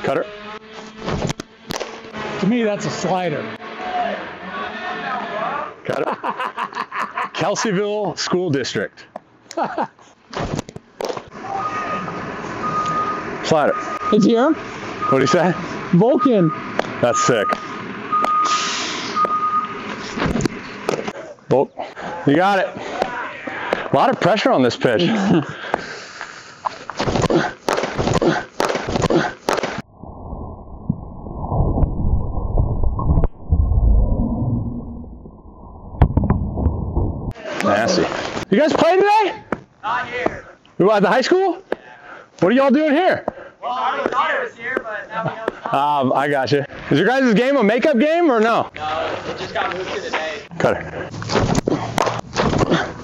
Cutter. To me, that's a slider. Cutter. Kelseyville School District. Slider. It's here. What'd he say? Vulcan. That's sick. Oh, you got it. A lot of pressure on this pitch. Nasty. You guys play today? Not here. You at the high school? What are y'all doing here? Well, I thought it was here, but now we know it's not. I got you. Is your guys' game a makeup game or no? No, it just got moved to today. Cutter.